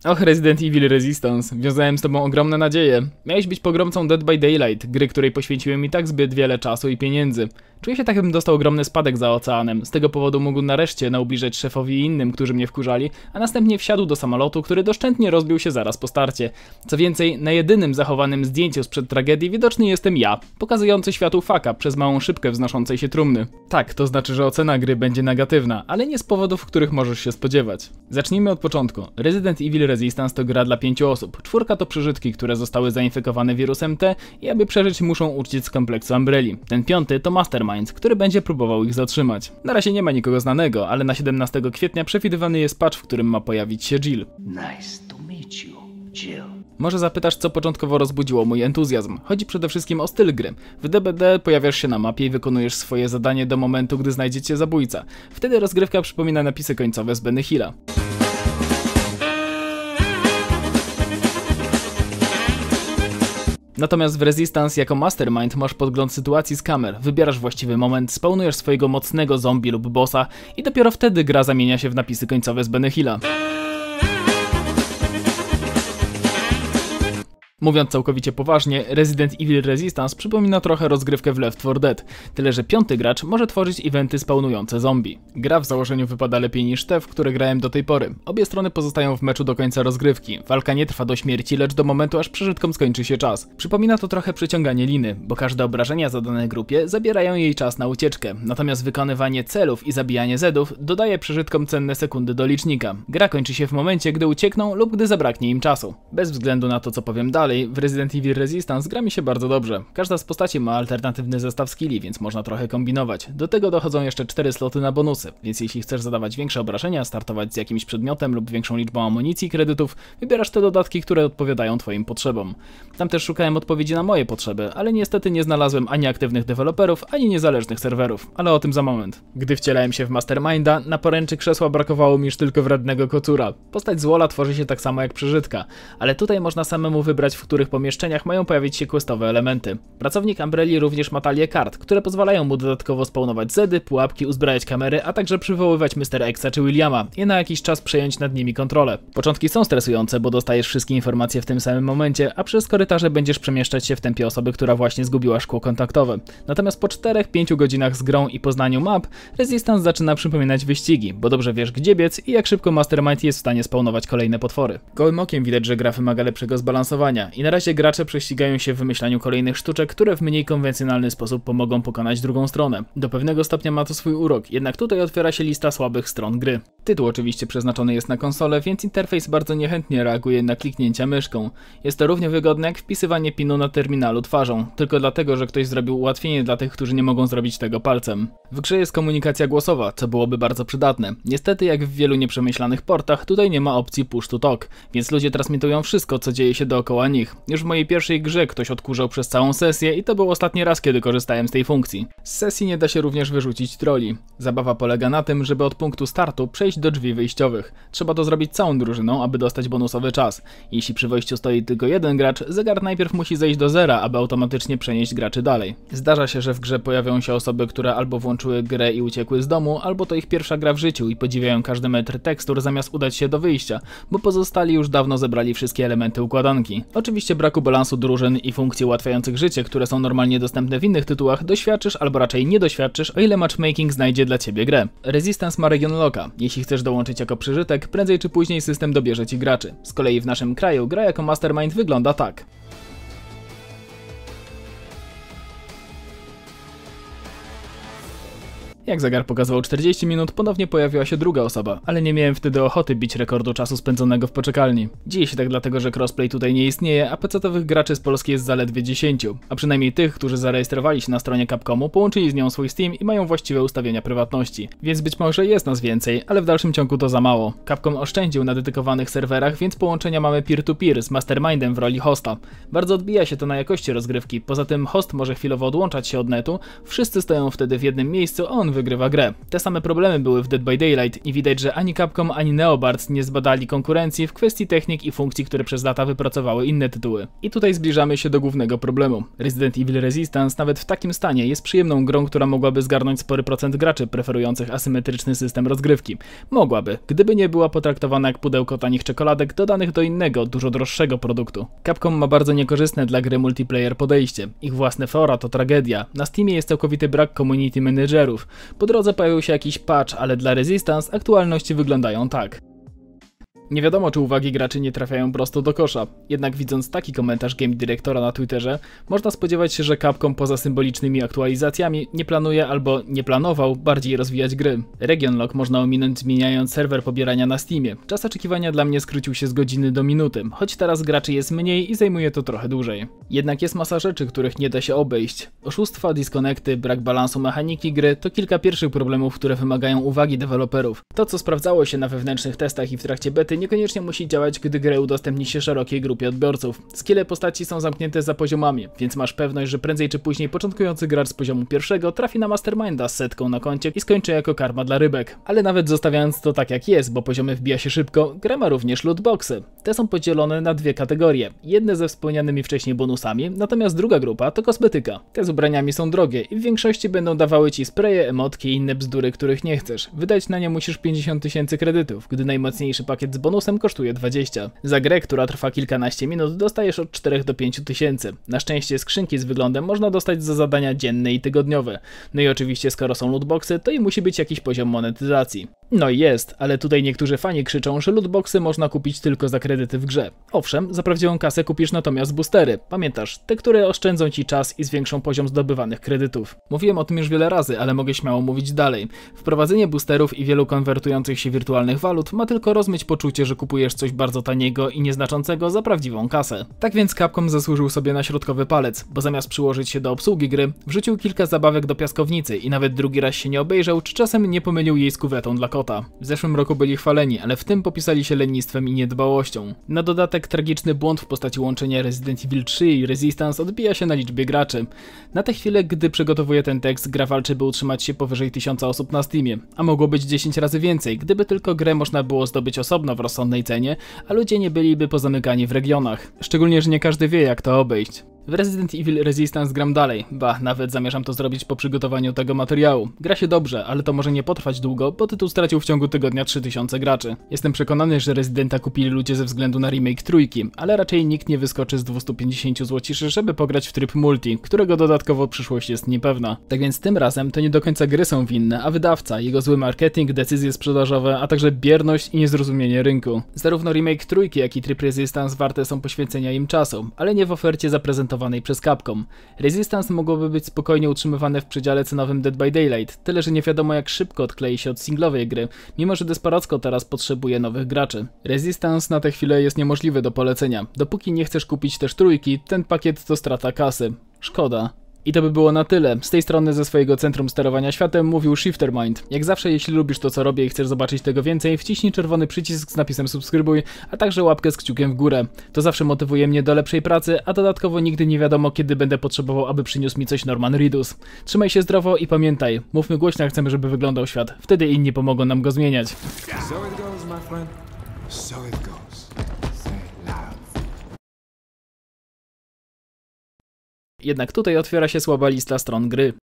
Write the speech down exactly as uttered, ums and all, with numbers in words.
Och, Resident Evil Resistance, wiązałem z tobą ogromne nadzieje. Miałeś być pogromcą Dead by Daylight, gry, której poświęciłem mi tak zbyt wiele czasu i pieniędzy. Czuję się tak, jakbym dostał ogromny spadek za oceanem. Z tego powodu mógł nareszcie naubliżać szefowi i innym, którzy mnie wkurzali, a następnie wsiadł do samolotu, który doszczętnie rozbił się zaraz po starcie. Co więcej, na jedynym zachowanym zdjęciu sprzed tragedii widoczny jestem ja, pokazujący światu fuck up przez małą szybkę wznoszącej się trumny. Tak, to znaczy, że ocena gry będzie negatywna, ale nie z powodów, których możesz się spodziewać. Zacznijmy od początku. Resident Evil Resistance to gra dla pięciu osób. Czwórka to przeżytki, które zostały zainfekowane wirusem T i aby przeżyć muszą uciec z kompleksu Umbrelli. Ten piąty to Mastermind, który będzie próbował ich zatrzymać. Na razie nie ma nikogo znanego, ale na siedemnastego kwietnia przewidywany jest patch, w którym ma pojawić się Jill. Nice to meet you, Jill. Może zapytasz, co początkowo rozbudziło mój entuzjazm. Chodzi przede wszystkim o styl gry. W D B D pojawiasz się na mapie i wykonujesz swoje zadanie do momentu, gdy znajdzie cię zabójca. Wtedy rozgrywka przypomina napisy końcowe z Benny Hilla. Natomiast w Resistance jako Mastermind masz podgląd sytuacji z kamer, wybierasz właściwy moment, spełnujesz swojego mocnego zombie lub bossa i dopiero wtedy gra zamienia się w napisy końcowe z Benny Hilla. Mówiąc całkowicie poważnie, Resident Evil Resistance przypomina trochę rozgrywkę w Left four Dead, tyle że piąty gracz może tworzyć eventy spawnujące zombie. Gra w założeniu wypada lepiej niż te, w które grałem do tej pory. Obie strony pozostają w meczu do końca rozgrywki. Walka nie trwa do śmierci, lecz do momentu, aż przeżytkom skończy się czas. Przypomina to trochę przyciąganie liny, bo każde obrażenia zadane grupie zabierają jej czas na ucieczkę, natomiast wykonywanie celów i zabijanie zedów dodaje przeżytkom cenne sekundy do licznika. Gra kończy się w momencie, gdy uciekną lub gdy zabraknie im czasu. Bez względu na to, co powiem dalej, w Resident Evil Resistance gra mi się bardzo dobrze. Każda z postaci ma alternatywny zestaw skilli, więc można trochę kombinować. Do tego dochodzą jeszcze cztery sloty na bonusy, więc jeśli chcesz zadawać większe obrażenia, startować z jakimś przedmiotem lub większą liczbą amunicji i kredytów, wybierasz te dodatki, które odpowiadają twoim potrzebom. Tam też szukałem odpowiedzi na moje potrzeby, ale niestety nie znalazłem ani aktywnych deweloperów, ani niezależnych serwerów, ale o tym za moment. Gdy wcielałem się w Masterminda, na poręczy krzesła brakowało mi już tylko wrednego kocura. Postać z Walla tworzy się tak samo jak przeżytka, ale tutaj można samemu wybrać, w których pomieszczeniach mają pojawić się questowe elementy. Pracownik Umbrelli również ma talię kart, które pozwalają mu dodatkowo spawnować zedy, pułapki, uzbrajać kamery, a także przywoływać mister Xa czy Williama i na jakiś czas przejąć nad nimi kontrolę. Początki są stresujące, bo dostajesz wszystkie informacje w tym samym momencie, a przez korytarze będziesz przemieszczać się w tempie osoby, która właśnie zgubiła szkło kontaktowe. Natomiast po czterech pięciu godzinach z grą i poznaniu map, Resistance zaczyna przypominać wyścigi, bo dobrze wiesz, gdzie biec i jak szybko Mastermind jest w stanie spawnować kolejne potwory. Gołym okiem widać, że gra wymaga lepszego zbalansowania i na razie gracze prześcigają się w wymyślaniu kolejnych sztuczek, które w mniej konwencjonalny sposób pomogą pokonać drugą stronę. Do pewnego stopnia ma to swój urok, jednak tutaj otwiera się lista słabych stron gry. Tytuł oczywiście przeznaczony jest na konsolę, więc interfejs bardzo niechętnie reaguje na kliknięcia myszką. Jest to równie wygodne jak wpisywanie pinu na terminalu twarzą, tylko dlatego, że ktoś zrobił ułatwienie dla tych, którzy nie mogą zrobić tego palcem. W grze jest komunikacja głosowa, co byłoby bardzo przydatne. Niestety, jak w wielu nieprzemyślanych portach, tutaj nie ma opcji push to talk, więc ludzie transmitują wszystko, co dzieje się dookoła nich. Już w mojej pierwszej grze ktoś odkurzał przez całą sesję i to był ostatni raz, kiedy korzystałem z tej funkcji. Z sesji nie da się również wyrzucić troli. Zabawa polega na tym, żeby od punktu startu przejść do drzwi wyjściowych. Trzeba to zrobić całą drużyną, aby dostać bonusowy czas. Jeśli przy wejściu stoi tylko jeden gracz, zegar najpierw musi zejść do zera, aby automatycznie przenieść graczy dalej. Zdarza się, że w grze pojawią się osoby, które albo włączyły grę i uciekły z domu, albo to ich pierwsza gra w życiu i podziwiają każdy metr tekstur zamiast udać się do wyjścia, bo pozostali już dawno zebrali wszystkie elementy układanki. Oczywiście braku balansu drużyn i funkcji ułatwiających życie, które są normalnie dostępne w innych tytułach, doświadczysz albo raczej nie doświadczysz, o ile matchmaking znajdzie dla ciebie grę. Resistance ma region locka. Jeśli chcesz dołączyć jako przeżytek, prędzej czy później system dobierze ci graczy. Z kolei w naszym kraju gra jako Mastermind wygląda tak. Jak zegar pokazywał czterdzieści minut, ponownie pojawiła się druga osoba, ale nie miałem wtedy ochoty bić rekordu czasu spędzonego w poczekalni. Dzieje się tak dlatego, że crossplay tutaj nie istnieje, a pecetowych graczy z Polski jest zaledwie dziesięciu, a przynajmniej tych, którzy zarejestrowali się na stronie Capcomu, połączyli z nią swój Steam i mają właściwe ustawienia prywatności. Więc być może jest nas więcej, ale w dalszym ciągu to za mało. Capcom oszczędził na dedykowanych serwerach, więc połączenia mamy peer-to-peer z Mastermindem w roli hosta. Bardzo odbija się to na jakości rozgrywki, poza tym host może chwilowo odłączać się od netu, wszyscy stoją wtedy w jednym miejscu, a on wygrywa grę. Te same problemy były w Dead by Daylight i widać, że ani Capcom, ani Neobards nie zbadali konkurencji w kwestii technik i funkcji, które przez lata wypracowały inne tytuły. I tutaj zbliżamy się do głównego problemu. Resident Evil Resistance nawet w takim stanie jest przyjemną grą, która mogłaby zgarnąć spory procent graczy preferujących asymetryczny system rozgrywki. Mogłaby, gdyby nie była potraktowana jak pudełko tanich czekoladek dodanych do innego, dużo droższego produktu. Capcom ma bardzo niekorzystne dla gry multiplayer podejście. Ich własne fora to tragedia. Na Steamie jest całkowity brak community managerów. Po drodze pojawił się jakiś patch, ale dla Resistance aktualności wyglądają tak. Nie wiadomo, czy uwagi graczy nie trafiają prosto do kosza. Jednak widząc taki komentarz game dyrektora na Twitterze, można spodziewać się, że Capcom poza symbolicznymi aktualizacjami nie planuje albo nie planował bardziej rozwijać gry. Region Lock można ominąć zmieniając serwer pobierania na Steamie. Czas oczekiwania dla mnie skrócił się z godziny do minuty, choć teraz graczy jest mniej i zajmuje to trochę dłużej. Jednak jest masa rzeczy, których nie da się obejść. Oszustwa, disconnecty, brak balansu mechaniki gry to kilka pierwszych problemów, które wymagają uwagi deweloperów. To, co sprawdzało się na wewnętrznych testach i w trakcie bety, niekoniecznie musi działać, gdy grę udostępni się szerokiej grupie odbiorców. Skille postaci są zamknięte za poziomami, więc masz pewność, że prędzej czy później początkujący gracz z poziomu pierwszego trafi na Masterminda z setką na koncie i skończy jako karma dla rybek. Ale nawet zostawiając to tak jak jest, bo poziomy wbija się szybko, gra ma również lootboxy. Te są podzielone na dwie kategorie. Jedne ze wspomnianymi wcześniej bonusami, natomiast druga grupa to kosmetyka. Te z ubraniami są drogie i w większości będą dawały ci spreje, emotki i inne bzdury, których nie chcesz. Wydać na nie musisz pięćdziesiąt tysięcy kredytów, gdy najmocniejszy pakiet z bonusem kosztuje dwadzieścia. Za grę, która trwa kilkanaście minut, dostajesz od czterech do pięciu tysięcy. Na szczęście skrzynki z wyglądem można dostać za zadania dzienne i tygodniowe. No i oczywiście skoro są lootboxy, to i musi być jakiś poziom monetyzacji. No i jest, ale tutaj niektórzy fani krzyczą, że lootboxy można kupić tylko za kredyty w grze. Owszem, za prawdziwą kasę kupisz natomiast boostery. Pamiętasz, te, które oszczędzą ci czas i zwiększą poziom zdobywanych kredytów. Mówiłem o tym już wiele razy, ale mogę śmiało mówić dalej. Wprowadzenie boosterów i wielu konwertujących się wirtualnych walut ma tylko rozmyć poczucie, że kupujesz coś bardzo taniego i nieznaczącego za prawdziwą kasę. Tak więc Capcom zasłużył sobie na środkowy palec, bo zamiast przyłożyć się do obsługi gry, wrzucił kilka zabawek do piaskownicy i nawet drugi raz się nie obejrzał, czy czasem nie pomylił jej z kuwetą dla kota. W zeszłym roku byli chwaleni, ale w tym popisali się lenistwem i niedbałością. Na dodatek tragiczny błąd w postaci łączenia Resident Evil trzy i Resistance odbija się na liczbie graczy. Na tę chwilę, gdy przygotowuję ten tekst, gra walczy, by utrzymać się powyżej tysiąca osób na Steamie, a mogło być dziesięć razy więcej, gdyby tylko grę można było zdobyć osobno w rozsądnej cenie, a ludzie nie byliby pozamykani w regionach. Szczególnie, że nie każdy wie, jak to obejść. W Resident Evil Resistance gram dalej, ba, nawet zamierzam to zrobić po przygotowaniu tego materiału. Gra się dobrze, ale to może nie potrwać długo, bo tytuł stracił w ciągu tygodnia trzy tysiące graczy. Jestem przekonany, że Residenta kupili ludzie ze względu na remake trójki, ale raczej nikt nie wyskoczy z dwieście pięćdziesiąt złociszy, żeby pograć w tryb multi, którego dodatkowo przyszłość jest niepewna. Tak więc tym razem to nie do końca gry są winne, a wydawca, jego zły marketing, decyzje sprzedażowe, a także bierność i niezrozumienie rynku. Zarówno remake trójki, jak i tryb Resistance warte są poświęcenia im czasu, ale nie w ofercie zaprezentowanej przez Capcom. Resistance mogłoby być spokojnie utrzymywane w przedziale cenowym Dead by Daylight, tyle że nie wiadomo jak szybko odklei się od singlowej gry, mimo że desperacko teraz potrzebuje nowych graczy. Resistance na tę chwilę jest niemożliwy do polecenia. Dopóki nie chcesz kupić też trójki, ten pakiet to strata kasy. Szkoda. I to by było na tyle. Z tej strony ze swojego centrum sterowania światem mówił Shiftermind. Jak zawsze, jeśli lubisz to co robię i chcesz zobaczyć tego więcej, wciśnij czerwony przycisk z napisem subskrybuj, a także łapkę z kciukiem w górę. To zawsze motywuje mnie do lepszej pracy, a dodatkowo nigdy nie wiadomo kiedy będę potrzebował, aby przyniósł mi coś Norman Reedus. Trzymaj się zdrowo i pamiętaj, mówmy głośno, jak chcemy, żeby wyglądał świat. Wtedy inni pomogą nam go zmieniać. So it goes, my friend. So it goes. Jednak tutaj otwiera się słaba lista stron gry.